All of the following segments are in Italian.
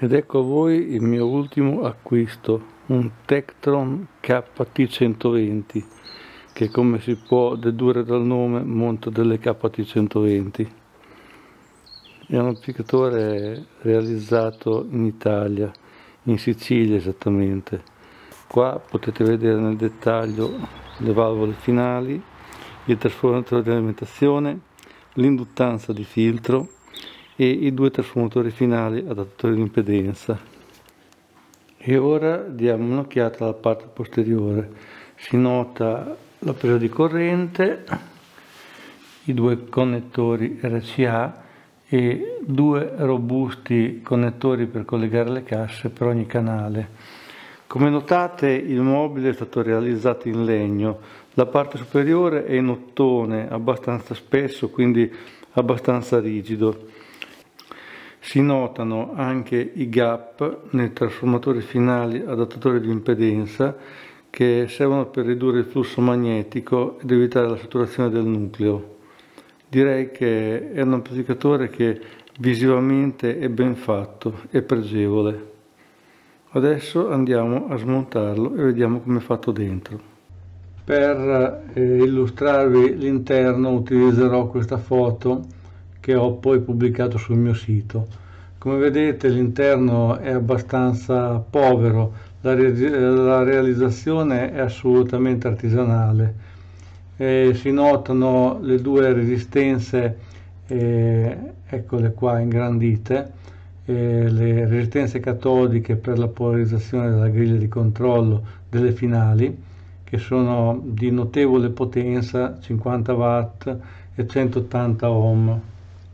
Ed ecco a voi il mio ultimo acquisto, un Tektron KT120, che come si può dedurre dal nome monta delle KT120. È un amplificatore realizzato in Italia, in Sicilia esattamente. Qua potete vedere nel dettaglio le valvole finali, il trasformatore di alimentazione, l'induttanza di filtro e i due trasformatori finali adattatori di impedenza. E ora diamo un'occhiata alla parte posteriore. Si nota la presa di corrente, i due connettori RCA e due robusti connettori per collegare le casse per ogni canale. Come notate, il mobile è stato realizzato in legno, la parte superiore è in ottone abbastanza spesso, quindi abbastanza rigido. Si notano anche i gap nei trasformatori finali adattatori di impedenza che servono per ridurre il flusso magnetico ed evitare la saturazione del nucleo. Direi che è un amplificatore che visivamente è ben fatto e pregevole. Adesso andiamo a smontarlo e vediamo come è fatto dentro. Per illustrarvi l'interno utilizzerò questa foto che ho poi pubblicato sul mio sito. Come vedete l'interno è abbastanza povero, la realizzazione è assolutamente artigianale. Si notano le due resistenze, eccole qua ingrandite, le resistenze catodiche per la polarizzazione della griglia di controllo delle finali, che sono di notevole potenza, 50 watt e 180 ohm.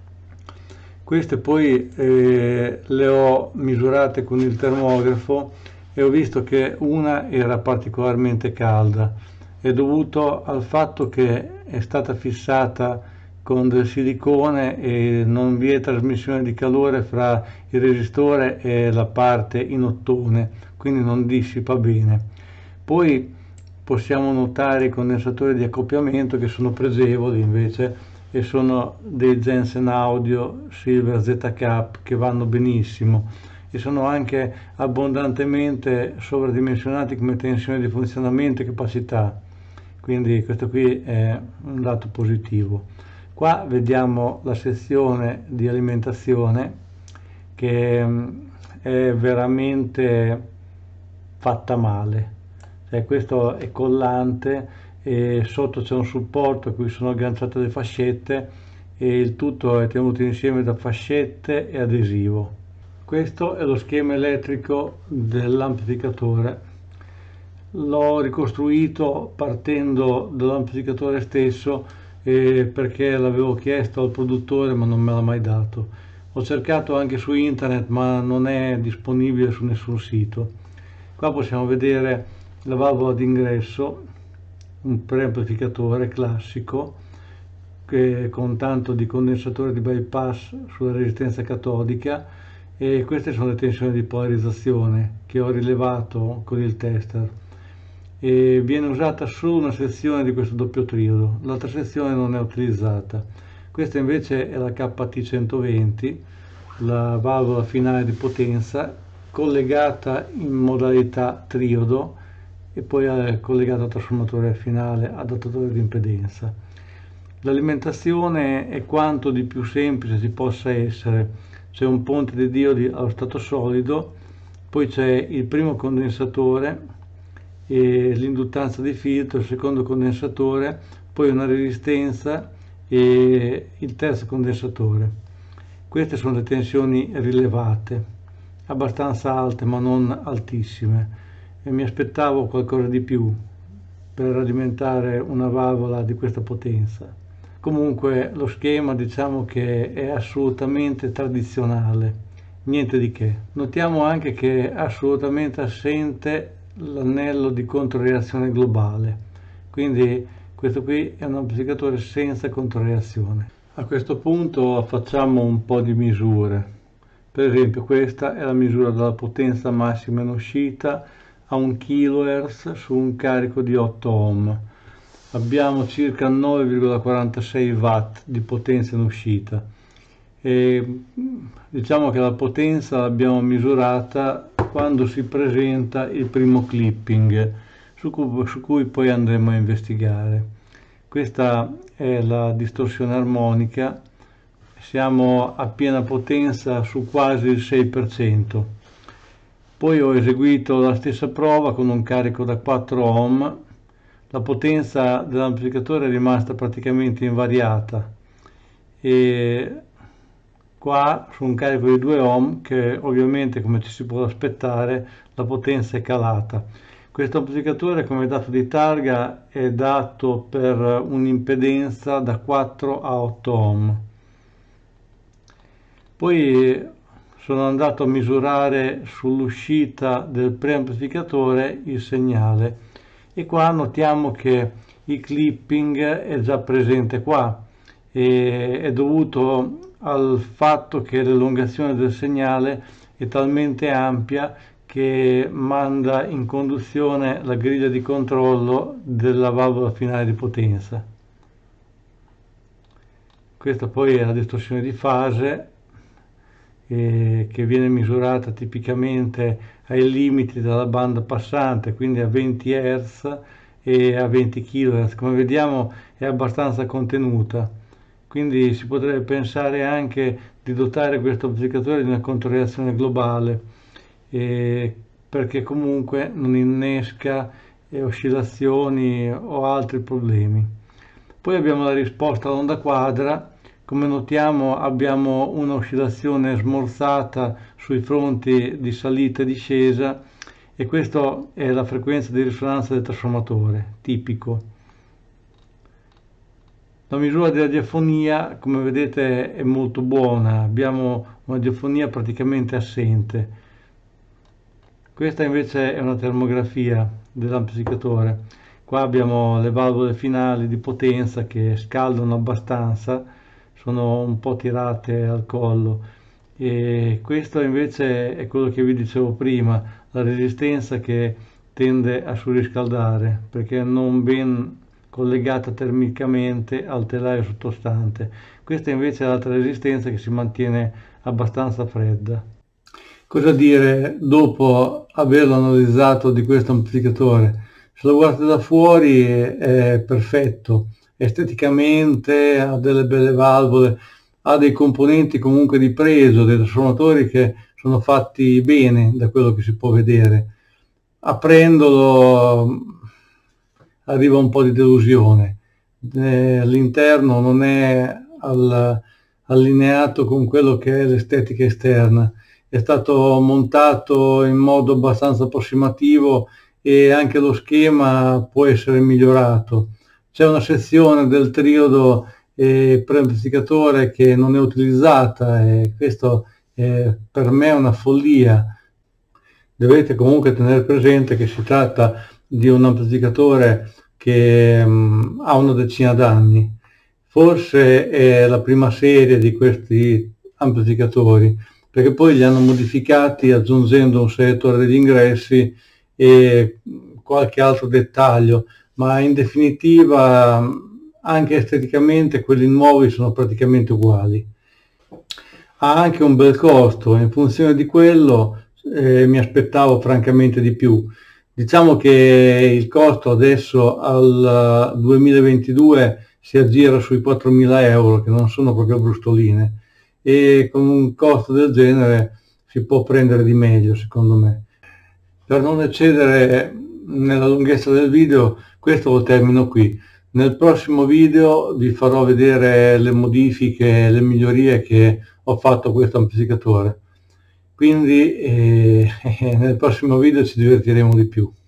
Queste poi le ho misurate con il termografo e ho visto che una era particolarmente calda. È dovuto al fatto che è stata fissata con del silicone e non vi è trasmissione di calore fra il resistore e la parte in ottone, quindi non dissipa bene. Poi possiamo notare i condensatori di accoppiamento che sono pregevoli invece e sono dei Jensen Audio Silver ZK che vanno benissimo e sono anche abbondantemente sovradimensionati come tensione di funzionamento e capacità, quindi questo qui è un lato positivo. Qua vediamo la sezione di alimentazione che è veramente fatta male, questo è collante e sotto c'è un supporto a cui sono agganciate le fascette e il tutto è tenuto insieme da fascette e adesivo. Questo è lo schema elettrico dell'amplificatore. L'ho ricostruito partendo dall'amplificatore stesso perché l'avevo chiesto al produttore ma non me l'ha mai dato. Ho cercato anche su internet ma non è disponibile su nessun sito. Qua possiamo vedere la valvola d'ingresso, un preamplificatore classico con tanto di condensatore di bypass sulla resistenza catodica e queste sono le tensioni di polarizzazione che ho rilevato con il tester. E viene usata solo una sezione di questo doppio triodo, l'altra sezione non è utilizzata. Questa invece è la KT120, la valvola finale di potenza collegata in modalità triodo e poi è collegata al trasformatore finale adattatore di impedenza. L'alimentazione è quanto di più semplice si possa essere. C'è un ponte di diodi allo stato solido, poi c'è il primo condensatore e l'induttanza di filtro, il secondo condensatore, poi una resistenza e il terzo condensatore. Queste sono le tensioni rilevate, abbastanza alte ma non altissime, e mi aspettavo qualcosa di più per alimentare una valvola di questa potenza. Comunque lo schema diciamo che è assolutamente tradizionale, niente di che. Notiamo anche che è assolutamente assente l'anello di controreazione globale, quindi questo qui è un amplificatore senza controreazione. A questo punto facciamo un po' di misure. Per esempio questa è la misura della potenza massima in uscita a 1 kHz su un carico di 8 ohm. Abbiamo circa 9,46 watt di potenza in uscita e diciamo che la potenza l'abbiamo misurata quando si presenta il primo clipping su cui poi andremo a investigare. Questa è la distorsione armonica, siamo a piena potenza su quasi il 6%. Poi ho eseguito la stessa prova con un carico da 4 ohm, la potenza dell'amplificatore è rimasta praticamente invariata e qua su un carico di 2 ohm, che ovviamente, come ci si può aspettare, la potenza è calata. Questo amplificatore come dato di targa è dato per un'impedenza da 4 a 8 ohm. Poi sono andato a misurare sull'uscita del preamplificatore il segnale e qua notiamo che il clipping è già presente qua e è dovuto al fatto che l'elongazione del segnale è talmente ampia che manda in conduzione la griglia di controllo della valvola finale di potenza. Questa poi è la distorsione di fase che viene misurata tipicamente ai limiti della banda passante, quindi a 20 Hz e a 20 kHz. Come vediamo è abbastanza contenuta, quindi si potrebbe pensare anche di dotare questo amplificatore di una controreazione globale, perché comunque non innesca oscillazioni o altri problemi. Poi abbiamo la risposta all'onda quadra. Come notiamo abbiamo un'oscillazione smorzata sui fronti di salita e discesa e questa è la frequenza di risonanza del trasformatore, tipico. La misura della diafonia, come vedete, è molto buona, abbiamo una diafonia praticamente assente. Questa invece è una termografia dell'amplificatore. Qua abbiamo le valvole finali di potenza che scaldano abbastanza, sono un po' tirate al collo, e questo invece è quello che vi dicevo prima, la resistenza che tende a surriscaldare perché non ben collegata termicamente al telaio sottostante. Questa invece è l'altra resistenza che si mantiene abbastanza fredda. Cosa dire dopo averlo analizzato di questo amplificatore? Se lo guardate da fuori è perfetto, esteticamente ha delle belle valvole, ha dei componenti comunque di preso, dei trasformatori che sono fatti bene da quello che si può vedere. Aprendolo arriva un po' di delusione, all'interno non è allineato con quello che è l'estetica esterna, è stato montato in modo abbastanza approssimativo e anche lo schema può essere migliorato. C'è una sezione del triodo preamplificatore che non è utilizzata e questo è per me una follia. Dovete comunque tenere presente che si tratta di un amplificatore che ha una decina d'anni. Forse è la prima serie di questi amplificatori, perché poi li hanno modificati aggiungendo un selettore degli ingressi e qualche altro dettaglio, ma in definitiva anche esteticamente quelli nuovi sono praticamente uguali. Ha anche un bel costo, in funzione di quello mi aspettavo francamente di più. Diciamo che il costo adesso al 2022 si aggira sui 4.000 euro, che non sono proprio brustoline, e con un costo del genere si può prendere di meglio, secondo me. Per non eccedere nella lunghezza del video, questo lo termino qui. Nel prossimo video vi farò vedere le modifiche, le migliorie che ho fatto a questo amplificatore. Quindi nel prossimo video ci divertiremo di più.